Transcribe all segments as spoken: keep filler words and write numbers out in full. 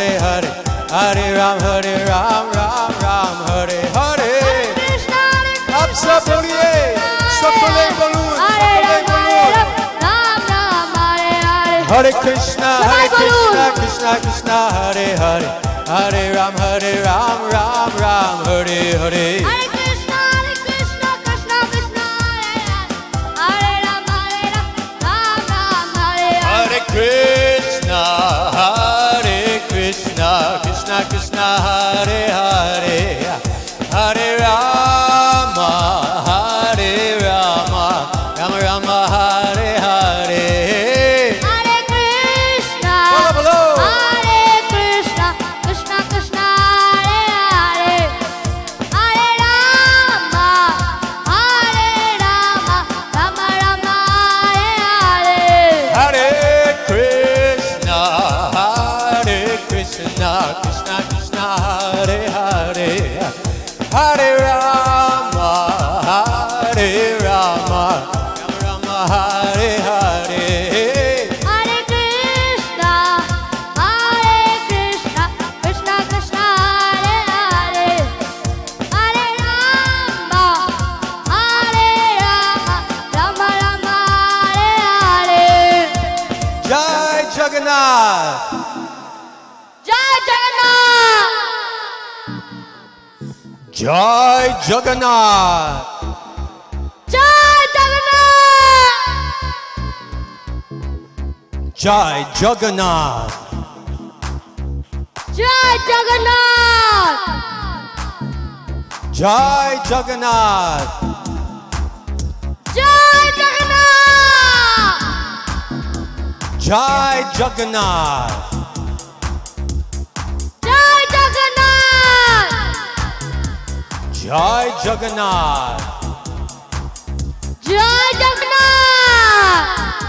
Hare Hare, Hare Ram, Hare Ram, Ram Ram, Hare Hare. आप सब बोलिए, सकले बोलूं, सकले बोलूं. Hare Krishna, Hare Krishna, Krishna Krishna, Hare Hare, Hare Ram, Hare Ram, Ram Ram, Hare Hare. Hare Krishna, Hare Krishna, Krishna Krishna, Hare Ram, Hare Ram, Ram Ram, Hare Hare. Hare Krishna, Hare Krishna, Krishna Krishna, Hare Hare, Hare Rama, Hare Rama, Rama Rama, Hare Hare. Hare Krishna, Bolo, bolo. Hare Krishna, Krishna Krishna, Hare Hare, Hare Rama, Hare Rama, Rama Rama, Hare Hare. Hare Krishna, Hare Krishna, Krishna Krishna, Hare Hare, Hare Rama, Hare Rama, Rama Rama, Hare Hare. Hare Krishna, Hare Krishna, Krishna Krishna, Hare Hare, Hare Rama, Hare Rama, Rama Rama, Hare Hare. Jai Jagannath. Jai Jagannath. Jai Jagannath. Jai Jagannath. Jai Jagannath. Jai Jagannath. Jai Jagannath. Jai Jagannath. Jai Jagannath. Jai Jagannath. Jai Jagannath. Jai Jagannath.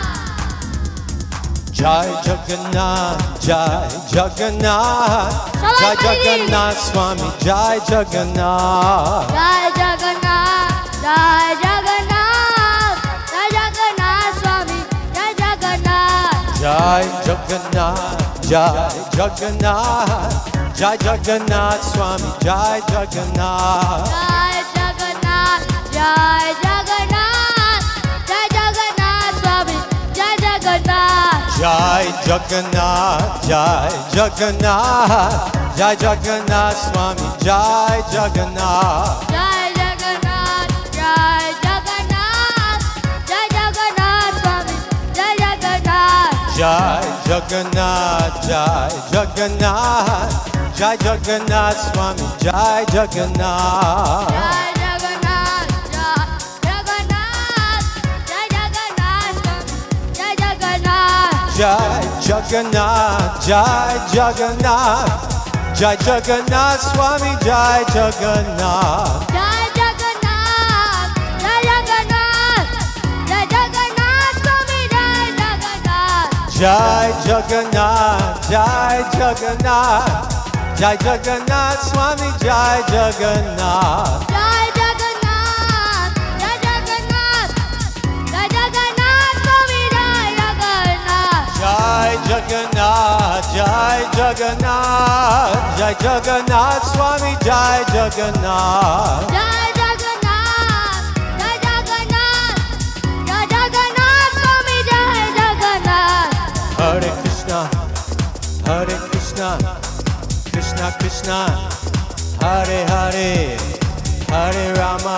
Jai Jagannath. Jai Jagannath. Jai Jagannath Swami. Jai Jagannath. Jai Jagannath. Jai Jagannath. Jai Jagannath Swami. Jai Jagannath. Jai Jagannath. Jai Jagannath. Jai Jagannath Swami. Jai Jagannath. Jai Jagannath. Jai Jagannath. Jai Jagannath Swami. Jai Jagannath. Jai Jagannath, Jai Jagannath, Jai Jagannath Swami, Jai Jagannath. Jai Jagannath. Jai Jagannath. Jai Jagannath Swami. Jai Jagannath. Jai Jagannath, Jai Jagannath, Jai Jagannath Swami, Jai Jagannath. Jai Jagannath, Jai Jagannath, Jai Jagannath Swami, Jai Jagannath. Jai Jagannath, Jai Jagannath, Jai Jagannath Swami, Jai Jagannath. Jai Jagannath, Jai Jagannath, Jai Jagannath Swami, Jai Jagannath. Jai Jagannath, Jai Jagannath, Jai Jagannath Swami, Jai Jagannath. Jai Jagannath, Jai Jagannath, Jai Jagannath Swami, Jai Jagannath. Jai Jagannath, Jai Jagannath, Jai Jagannath Swami, Jai Jagannath. Jai Jagannath, Jai Jagannath, Jai Jagannath Swami, Jai Jagannath. Hare Krishna, Hare Krishna, Krishna Krishna, Hare Hare, Hare Rama,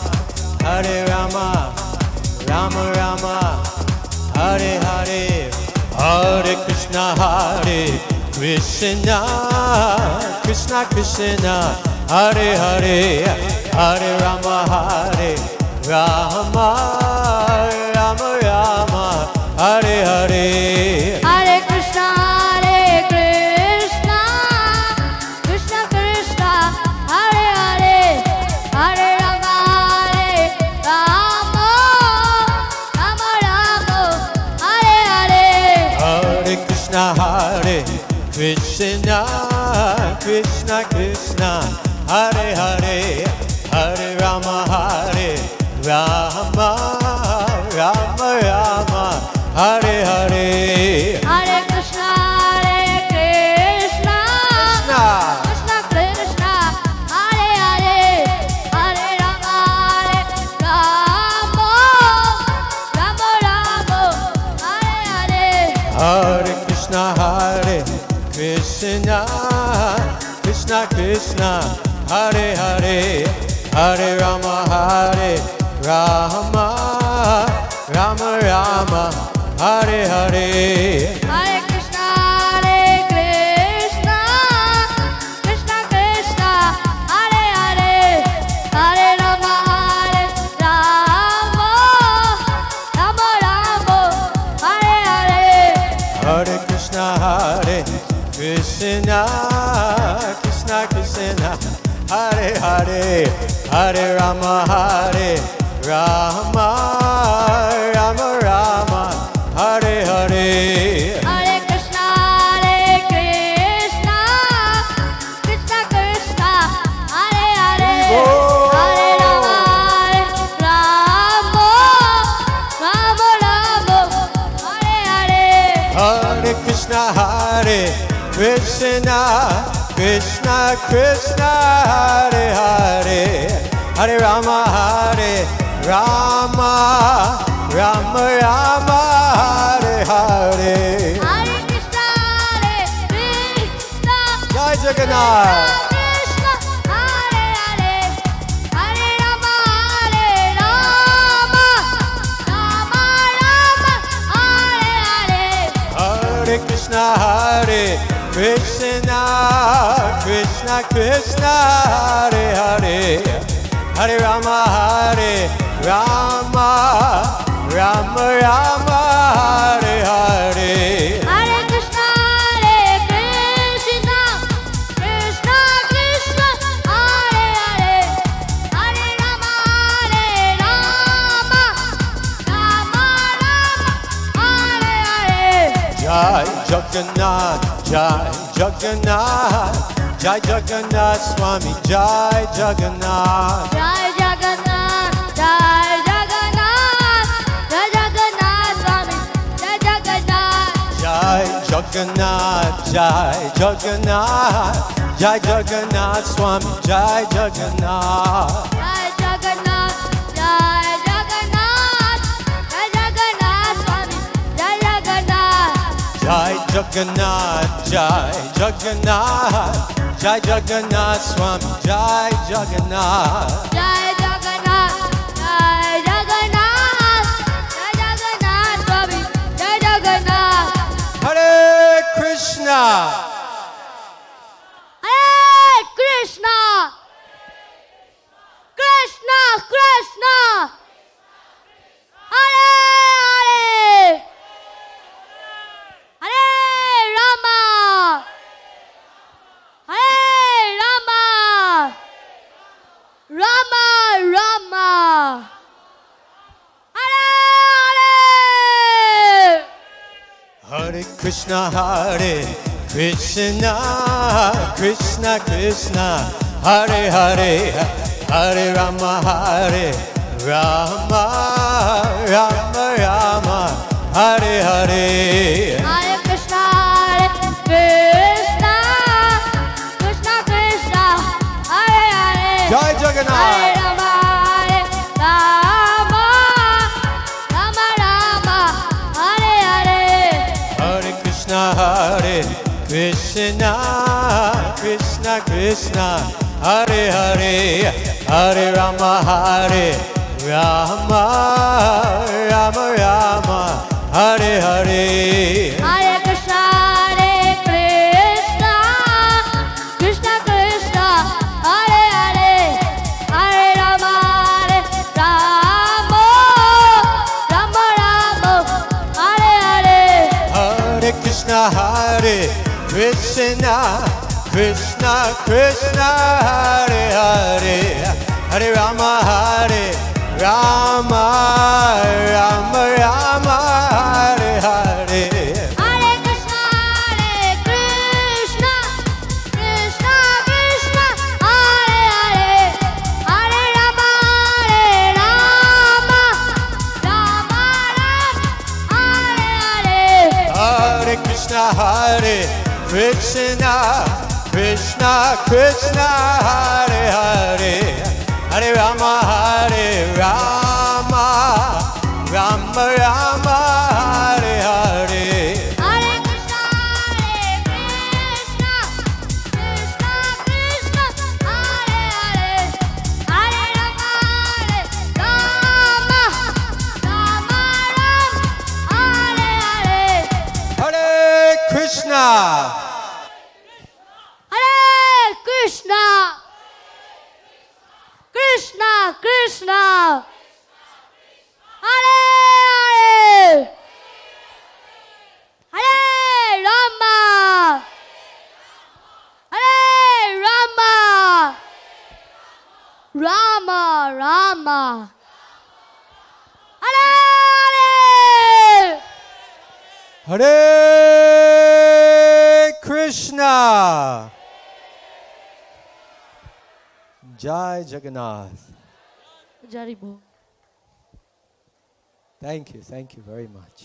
Hare Rama, Rama Rama, Hare Hare. Hare Krishna, Hare Krishna, Krishna Krishna, Hare Hare, Hare Rama, Hare Rama, Rama Rama, Hare Hare. Hare Krishna, Hare Krishna, Krishna Krishna, Hare Hare, Hare Rama, Hare Rama, Rama Rama, Hare Hare. Hare Krishna, Hare Krishna, Krishna Krishna, Hare Hare, Hare Rama, Hare Rama, Rama Rama, Hare Hare. Hare Krishna, Hare Krishna, Krishna, Krishna Krishna, Hare Hare, Hare Rama, Hare Rama, Rama Rama, Hare Hare. Hare Krishna, Hare Krishna, Krishna Krishna, Hare Hare, Hare Rama, Hare Rama, Rama Rama, Hare Hare. Hare Krishna, Hare Krishna, Krishna Krishna, Hare Hare, Hare Rama, Hare Rama, Rama Rama, Hare Hare. Hare Krishna, Hare Krishna, Krishna Krishna, Hare Hare, Hare Rama, Hare Rama, Rama Rama, Hare Hare. Hare Krishna, Hare Krishna, Krishna Krishna, Hare Hare, Hare Rama, Hare Rama, Rama Rama, Hare Hare. Hare Krishna, Hare Krishna, Jai Jagannath. Krishna, Hare Hare, Hare Rama, Hare Rama, Rama Rama, Hare Hare. Hare Krishna, Hare Krishna, Krishna Krishna, Hare Hare, Hare Rama, Hare Rama, Rama Rama, Hare Hare. Hare Krishna, Hare Krishna, Krishna Krishna, Hare Hare, Hare Rama, Hare Rama, Rama Rama, Hare Hare. Jai Jagannath, Jai Jagannath, Jai Jagannath Swami, Jai Jagannath. Jai Jagannath, Jai Jagannath, Jai Jagannath Swami, Jai Jagannath. Jai Jagannath, Jai Jagannath, Jai Jagannath Swami, Jai Jagannath. Jai Jagannath, Jai Jagannath, Jai Jagannath Swami, Jai Jagannath. Jai Jagannath, Jai Jagannath, Jai Jagannath Swami, Jai Jagannath. Jai Jagannath, Jai Jagannath, Jai Jagannath Swami, Jai Jagannath. Hare Krishna. Hare Krishna, Krishna Krishna, Hare Hare, Hare Rama, Hare Rama, Rama Rama, Hare Hare. Hare Krishna, Hare Krishna, Krishna Krishna, Hare Hare, Hare Rama, Hare Rama, Rama Rama, Hare Hare. Hare Krishna, Hare Krishna, Krishna Krishna, Hare Hare. Jai Hare Jagannath. Rama, Hare Rama, Rama Rama, Hare Hare. Hare Krishna, Hare Krishna, Krishna Krishna, Hare Hare, Hare Rama, Hare Rama, Rama Rama, Hare Hare. Hare Krishna, Hare Krishna, Krishna Krishna, Hare Hare. Hare Rama, Hare Rama, Rama Rama, Hare Hare. Hare Krishna, Hare Krishna, Krishna Krishna, Hare Hare, Hare Rama, Hare Rama, Rama Rama, Hare Hare. Hare Krishna, Hare Krishna, Krishna Krishna, Hare Hare. Hare Rama, Hare Rama, Rama Rama, Hare Hare. Hare Krishna, Hare Krishna, Krishna Krishna, Hare Hare, Hare Rama, Hare Rama, Rama Rama, Hare Hare. Hare Krishna, Hare Krishna Krishna Krishna Hare Hare Hare Rama Hare Rama Rama Rama Hare Hare Hare Krishna. Jai Jagannath. Jaribo. Thank you, thank you very much.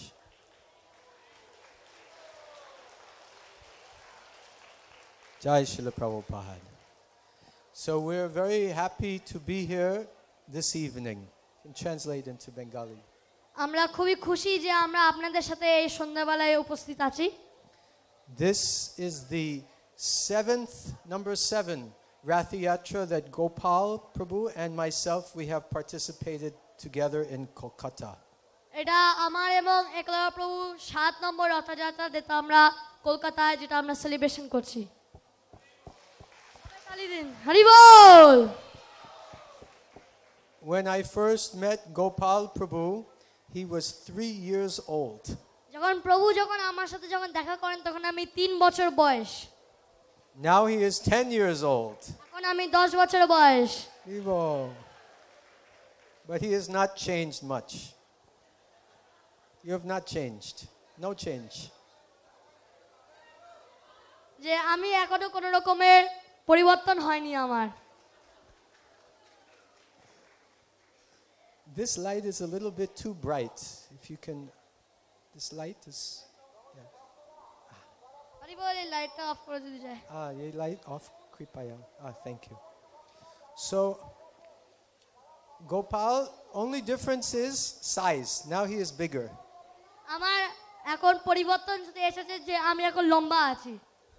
Jai Srila Prabhupada. So we're very happy to be here this evening. And translate into Bengali. আমরা খুবই খুশি যে আমরা আপনাদের সাথে এই সন্ধ্যাবেলায় উপস্থিত আছি। This is the seventh, number seven, Rath Yatra that Gopal Prabhu and myself, we have participated together in Kolkata. এটা আমার এবং একলব্য প্রভু সাত নম্বর রথযাত্রা যেটা আমরা কলকাতায় যেটা আমরা সেলিব্রেশন করছি। হরি বল। When I first met Gopal Prabhu, he was three years old. যখন প্রভু যখন আমার সাথে যখন দেখা করেন তখন আমি তিন বছর বয়স। Now he is ten years old. এখন আমি দশ বছর বয়স। Vivo. But he has not changed much. You have not changed. No change. যে আমি এখনো কোনো রকমের পরিবর্তন হয়নি আমার। This light is a little bit too bright. If you can, this light is. Hari বল, এই লাইটটা অফ করে দিতে চাই। Ah, ye light off, kripaya. Ah, thank you. So, Gopal, only difference is size. Now he is bigger. আমার এখন পরিবর্তন শুধু এসেছে যে আমি এখন লম্বা আছি।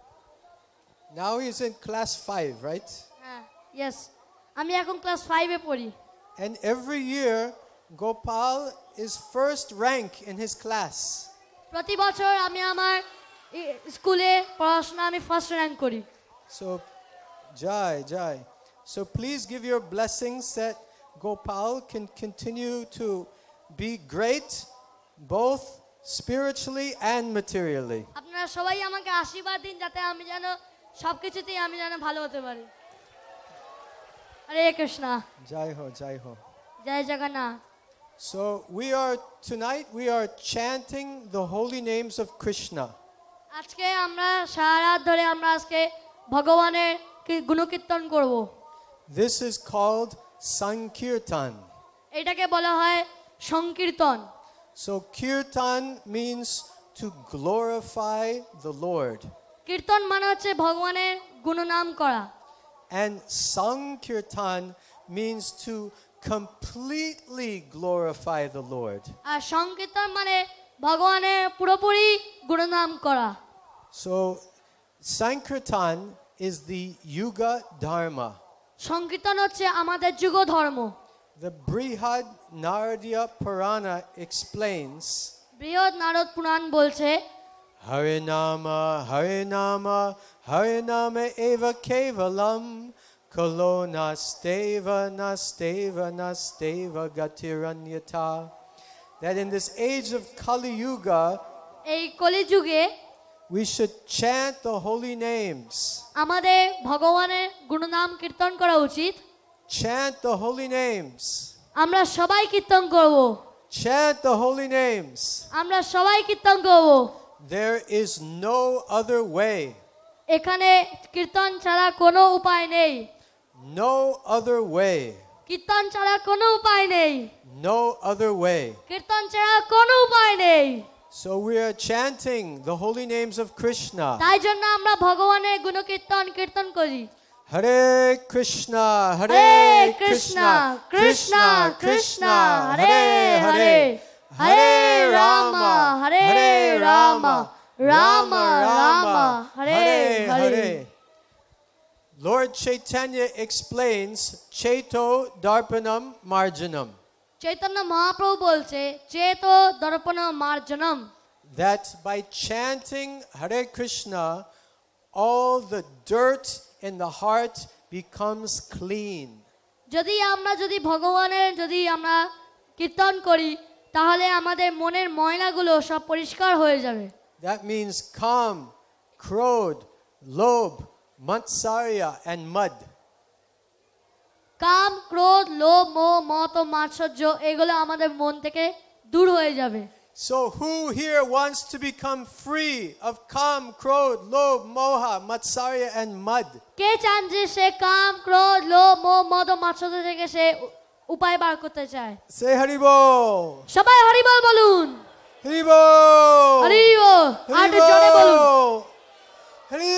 Now he is in class five, right? হ্যাঁ, yes. আমি এখন ক্লাস ফাইভে পড়ি। And every year, Gopal is first rank in his class. প্রতি বছর আমি আমার স্কুলে পড়াশোনা আমি ফার্স্ট র্যাঙ্ক করি। So, Jai, Jai. So please give your blessings that Gopal can continue to be great, both spiritually and materially. আপনারা সবাই আমাকে আশীর্বাদ দিন যাতে আমি যেন সবকিছুতেই আমি যেন ভালো হতে পারি। হরে Krishna. Jai ho, Jai ho. Joy Jagannath. So we are, tonight we are chanting the holy names of Krishna. আজকে আমরা সারা রাত ধরে আমরা আজকে ভগবানের গুণকীর্তন করব। This is called Sankirtan. এটাকে বলা হয় সংকীর্তন। So Kirtan means to glorify the Lord. কীর্তন মানে হচ্ছে ভগবানের গুণনাম করা। And Sankirtan means to completely glorify the Lord. আর সংকীর্তন মানে ভগবানের পুরোপুরি গুণনাম করা। So Sankirtan is the Yuga Dharma. সংকীর্তন হচ্ছে আমাদের যুগ ধর্ম। The Brihad Naradiya Purana explains, বৃহৎ নারদ পুরাণ বলছে, Harinama, Harinama, Harinama eva kevalam, Kalo nasteva, nasteva, nasteva gatiranyata. That in this age of Kali Yuga, এই কলিযুগে we should chant the holy names. আমাদের ভগবানের গুণনাম কীর্তন করা উচিত। Chant the holy names. আমরা সবাই কীর্তন করব। Chant the holy names. আমরা সবাই কীর্তন করব। There is no other way. এখানে কীর্তন ছাড়া কোনো উপায় নেই। No other way. কীর্তন ছাড়া কোনো উপায় নেই। No other way. কীর্তন ছাড়া কোনো উপায় নেই। So we are chanting the holy names of Krishna. তাই জন্য আমরা ভগবানের গুণকীর্তন কীর্তন করি। Hare Krishna, Hare Hare Krishna, Krishna Krishna Hare Hare Hare Rama Hare Rama Rama Rama Hare Hare। Lord Chaitanya explains Cheto Darpanam Marjanam. Chaitanya Mahaprabhu বলছে চেতো দর্পণ মার্জনম, that by chanting Hare Krishna, all the dirt in the heart becomes clean. যদি আমরা যদি ভগবানের যদি আমরা কীর্তন করি তাহলে আমাদের মনের ময়লাগুলো সব পরিষ্কার হয়ে যাবে। That means Kam, Krodh, Lobh, Matsarya and mud. কাম, ক্রোধ, লোভ, মোহ, মত ও মাৎসর্য এগুলো আমাদের মন থেকে দূর হয়ে যাবে। So who here wants to become free of Kam, Krodh, Lobh, Moha, Matsarya and mud? কে চান যে সে কাম, ক্রোধ, লোভ, মোহ, মদ ও মাৎসর্য থেকে সে উপায় বার করতে চায়? Say Hari Bol. সবাই হরি বল বলুন। Hari Bol. হরি বল। আরো জোরে বলুন। Hari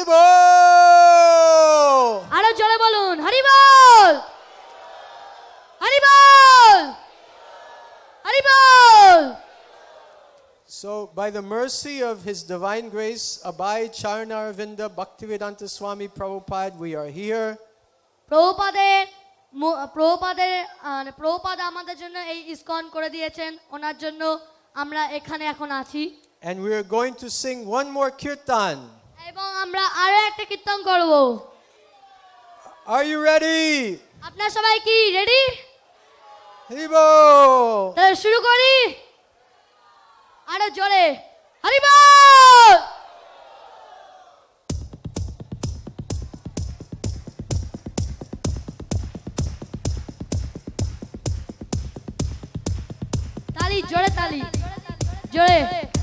Bol. আরো জোরে বলুন। হরি বল। হরি বল। হরি বল। So, by the mercy of His Divine Grace, Abhay Charanaravinda Bhaktivedanta Swami Prabhupada, we are here. প্রভুপাদের প্রভুপাদের প্রভুপাদ আমাদের জন্য এই ইসকন করে দিয়েছেন, ওনার জন্য আমরা এখানে এখন আছি। And we are going to sing one more kirtan. এবং আমরা আরো একটা কীর্তন করব। Are you ready? আপনারা সবাই কি রেডি? Hari Bol. তাহলে শুরু করি। আরো জোরে হরি বল। তালি জোরে তালি জোরে।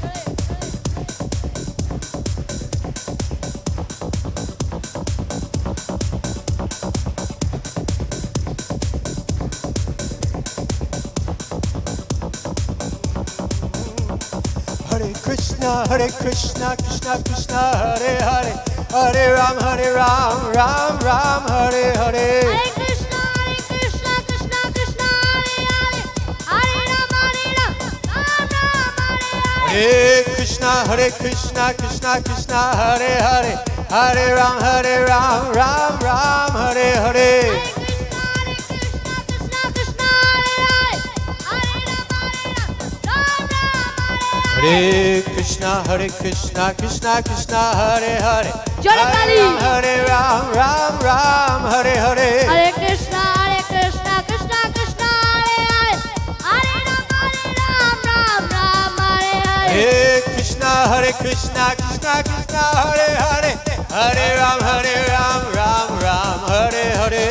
Hare Krishna, Hare Krishna, Krishna Krishna, Hare Hare, Hare Ram, Hare Ram, Ram Ram, Hare Hare. Hare Krishna, Hare Krishna, Krishna Krishna, Hare Hare, Hare Ram, Hare Ram, Ram Ram, Hare Hare. Hare Krishna, Hare Krishna, Krishna Krishna, Hare Hare, Hare Ram, Hare Ram, Ram Ram, Hare Hare. Hare Krishna, Hare Krishna, Krishna Krishna, Hare Hare, Hare Ram, Hare Ram, Ram Ram, Hare Hare. Hare Krishna, Hare Krishna, Krishna Krishna, Hare Hare, Hare Ram, Hare Ram, Ram Ram, Hare Hare. Hare Krishna, Hare Krishna, Krishna Krishna, Hare Hare, Hare Ram, Hare Ram, Ram Ram, Hare Hare.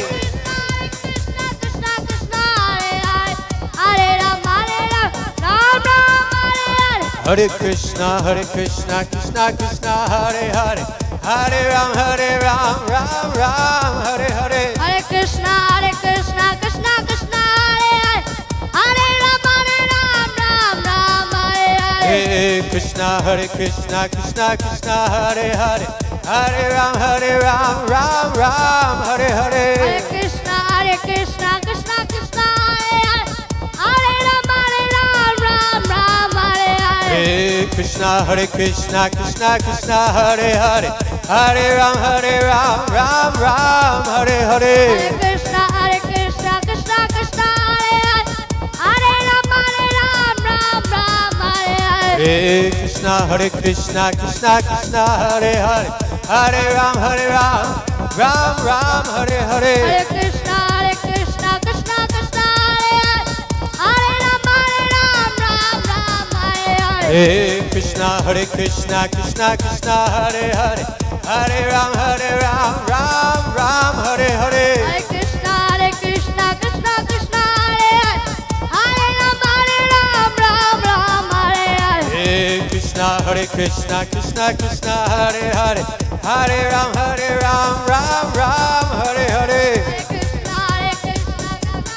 Hare Krishna, Hare Krishna, Krishna Krishna, Hare Hare, Hare Ram, Hare Ram, Ram Ram, Hare Hare. Hare Krishna, Hare Krishna, Krishna Krishna, Hare Hare, Hare Ram, Hare Ram, Ram Ram, Hare Hare. Hare Krishna, Hare Krishna, Krishna Krishna, Hare Hare, Hare Ram, Hare Ram, Ram Ram, Hare Hare. Hare Krishna, Hare Krishna, Krishna Krishna, Hare Hare, Hare Ram, Hare Ram, Ram Ram, Hare Hare. Hare Krishna, Hare Krishna, Krishna Krishna, Hare Hare, Hare Ram, Hare Ram, Ram Ram, Hare Hare. Hare Krishna, Hare Krishna, Krishna Krishna, Hare Hare, Hare Ram, Hare Ram, Ram Ram, Hare Hare. Hare Krishna, Hare Krishna, Krishna Krishna, Hare Hare, Hare Ram, Hare Ram, Ram Ram, Hare Hare. Hare Krishna, Hare Krishna, Krishna Krishna, Hare Hare, Hare Ram, Hare Ram, Ram Ram, Hare Hare. Hare Krishna, Hare Krishna, Krishna Krishna, Hare Hare, Hare Ram, Hare Ram, Ram Ram, Hare Hare. Hare Krishna, Hare Krishna, Krishna Krishna, Hare Hare, Hare Ram, Hare Ram, Ram Ram, Hare Hare. Hare Krishna, Hare Krishna, Krishna Krishna, Hare Hare, Hare Ram, Hare Ram, Ram Ram, Hare Hare. Hare Krishna, Hare Krishna,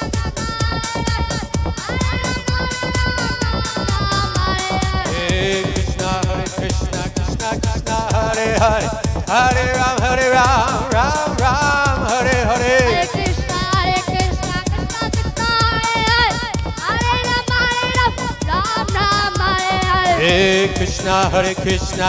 Krishna Krishna, Hare Hare, Hare Ram, Hare Ram, Ram Ram, Hare Hare. Hare Krishna, Hare Krishna, Krishna Krishna, Hare Hare, Hare Ram, Hare Ram,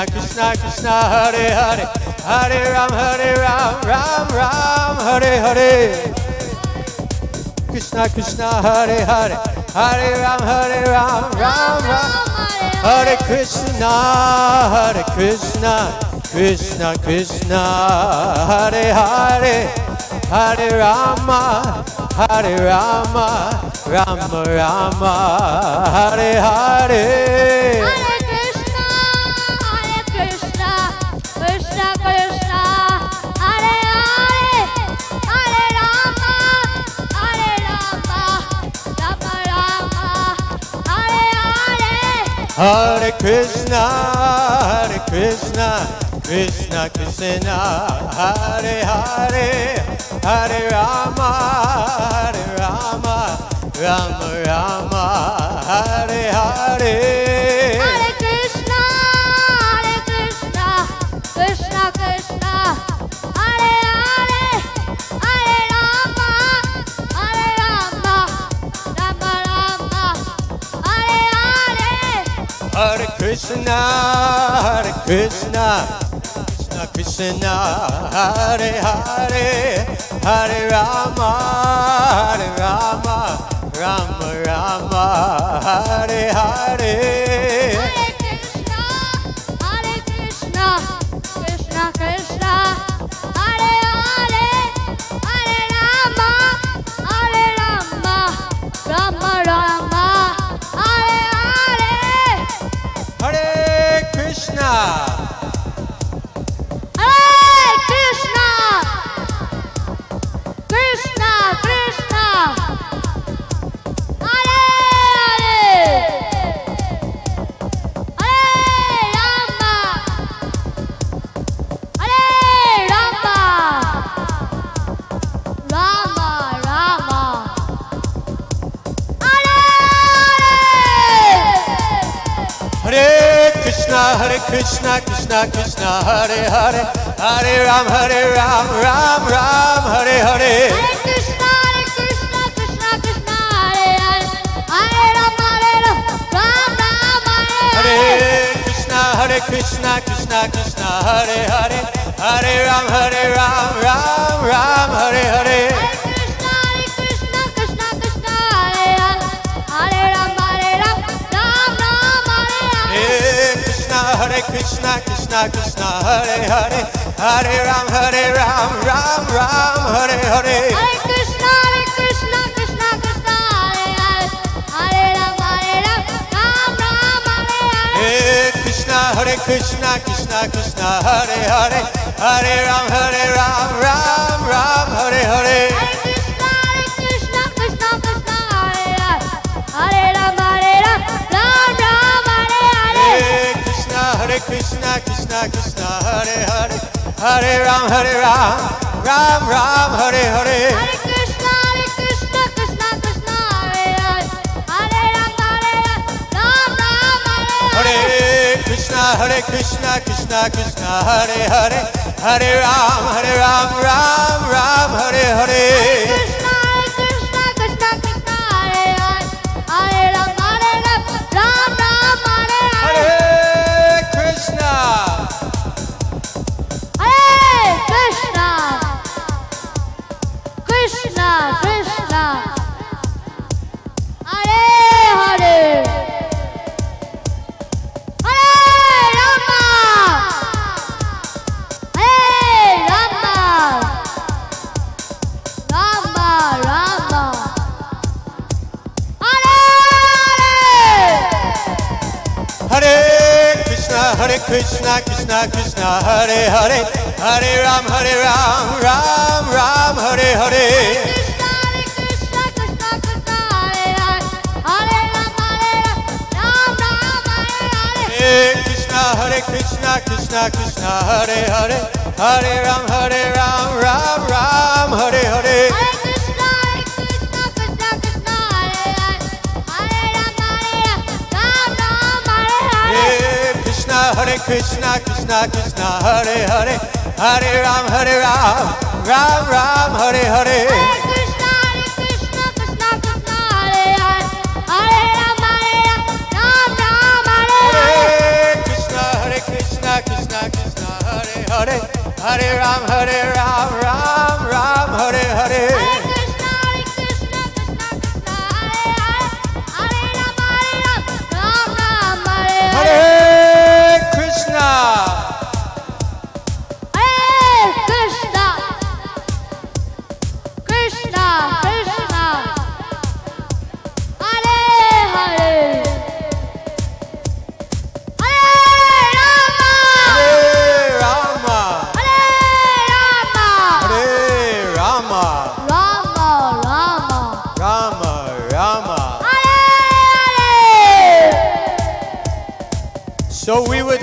Ram Hare Hare. Krishna Krishna, Hare Hare, Hare Ram, Hare Ram, Ram Ram, Hare Krishna, Hare Krishna, Krishna Krishna Hare Hare Hare Rama Hare Rama Rama Rama Hare Hare Hare Krishna Hare Krishna Krishna Krishna Hare Hare Hare Rama Hare Rama Rama Rama Hare Hare Hare Krishna Hare Krishna Krishna Krishna Hare Hare Hare Rama Hare Rama Rama Rama Hare Hare Hare Krishna Hare Krishna Krishna Krishna Hare Hare Hare Rama Hare Rama Rama Rama Hare Hare Hare Krishna Hare Krishna Krishna Krishna Hare Hare Hare Rama Hare Rama Rama Rama Hare Hare Hare Krishna Hare Krishna Krishna Krishna Hare Hare Hare Rama Hare Rama Rama Rama Hare Hare Hare Krishna Hare Krishna Krishna Krishna Hare Hare Hare Rama Hare Rama Rama Rama Hare Hare Hare Krishna Hare Krishna Krishna Krishna Hare Hare Hare Ram Hare Ram Ram Ram Hare Hare Hare Krishna Hare Krishna Krishna Krishna Hare Hare Hare Rama Hare Rama Ram Ram Hare Hare Hare Krishna Hare Krishna Krishna Krishna Hare Hare Hare Ram Hare Ram Ram Ram Hare Hare Hare Krishna Hare Krishna Krishna Krishna Hare Hare Hare Rama Hare Rama Ram Ram Hare Hare Hare Krishna Hare Krishna Krishna Krishna Hare Hare Hare Ram Hare Ram Ram Ram Hare Hare Hare Krishna Hare Krishna Krishna Krishna Hare Hare Hare Rama Hare Rama Ram Ram Hare Hare Hare Krishna Hare Krishna Krishna Krishna Hare Hare Hare Ram Hare Ram Ram Ram Hare Hare Hare Krishna Hare Krishna Krishna Krishna Hare Hare Hare Rama Hare Rama Ram Ram Hare Hare Hare Krishna Hare Krishna Krishna Krishna Hare Hare Hare Ram Hare Ram Ram Ram Hare Hare Hare Krishna Hare Krishna Krishna Krishna Hare Hare Hare Rama Hare Rama Ram Ram Hare Hare Hare Krishna Hare Krishna Krishna Krishna Hare Hare Hare Ram Hare Ram Ram Ram Hare Hare Krishna Hare Krishna Krishna Krishna Hare Hare Hare Rama Hare Rama Ram Ram Hare Hare Hare Krishna Hare Krishna Krishna Krishna Hare Hare Hare Rama Hare Rama Rama Rama Hare Hare Hare Krishna Hare Krishna Krishna Krishna Hare Hare Hare Ram Hare Ram Ram Ram Hare Hare Krishna Hare Krishna Krishna Krishna Hare Hare Hare Rama Hare Rama Ram Ram Hare Hare Hare Krishna Hare Krishna Krishna Krishna Hare Hare Hare Ram Hare Ram Ram Ram Hare Hare Hare Krishna Hare Krishna Krishna Krishna Hare Hare Hare Rama Hare Rama Ram Ram Hare Hare Hare Krishna Hare Krishna Krishna Krishna Hare Hare Hare Ram Hare Ram Ram Ram Hare Hare Hare Krishna Hare Krishna Krishna Krishna Hare Hare Hare Rama Hare Rama Ram Ram Hare Hare Hare Krishna Hare Krishna Krishna Krishna Hare Hare Hare Ram Hare Ram Ram Ram Hare Hare Hare Krishna Hare Krishna Krishna Krishna Hare Hare Hare Rama Hare Rama Ram Ram Hare Hare Hare Krishna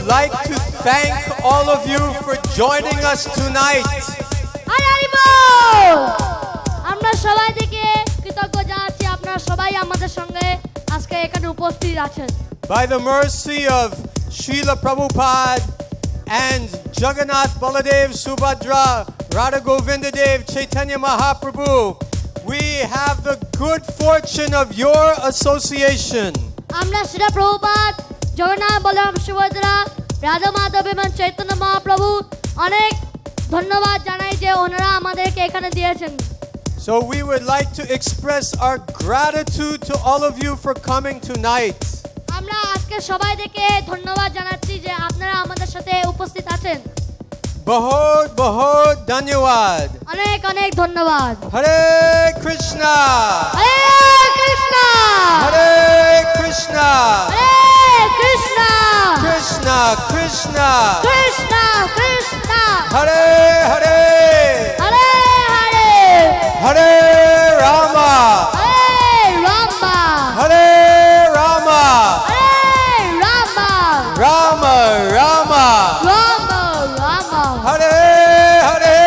like to thank all of you for joining us tonight. আরে আরে বল! আমরা সবাই থেকে কৃতজ্ঞ জানাচ্ছি আপনারা সবাই আমাদের সঙ্গে আজকে এখানে উপস্থিত আছেন। By the mercy of Srila Prabhupada and Jagannath Baladev Subhadra Radha Govinda Dev Chaitanya Mahaprabhu, we have the good fortune of your association. আমরা শ্রীল প্রভুপাদ জগন্নাথ বলরাম সুভদ্রা রাধা মাধব এবং চৈতন্য মহাপ্রভু অনেক ধন্যবাদ জানাই যে ওনারা আমাদেরকে এখানে দিয়েছেন। So we would like to express our gratitude to all of you for coming tonight. আমরা আজকে সবাই থেকে ধন্যবাদ জানাচ্ছি যে আপনারা আমাদের সাথে উপস্থিত আছেন। Bahut bahut dhanyawad. অনেক অনেক ধন্যবাদ। Hare Krishna. হরে কৃষ্ণ Hare Krishna. হরে Krishna Krishna Krishna. Krishna Krishna Hare Hare. Hare Hare Hare Rama. হরে রামা Hare Rama. হরে রামা Rama Rama. রামা রামা Hare Hare.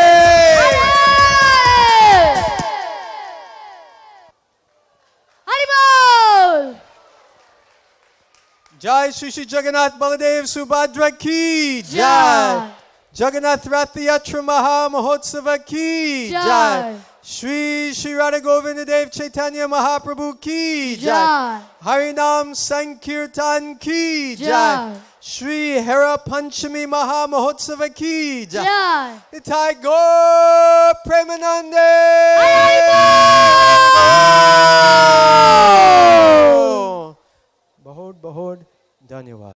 হরি বল। Jai Shri Shri Jagannath Baladev Subhadra ki Jai. Jai. Jagannath Rath Yatra Maha Mahotsava ki Jai. Jai. Shri Shri Radha Govinda Dev Chaitanya Mahaprabhu ki Jai. Jai. Harinam Sankirtan ki Jai. Jai. Shri Hera Panchami Maha Mahotsava ki Jai. জয় Nitai Gaur Premanande. Bahut bahut dhanyawad.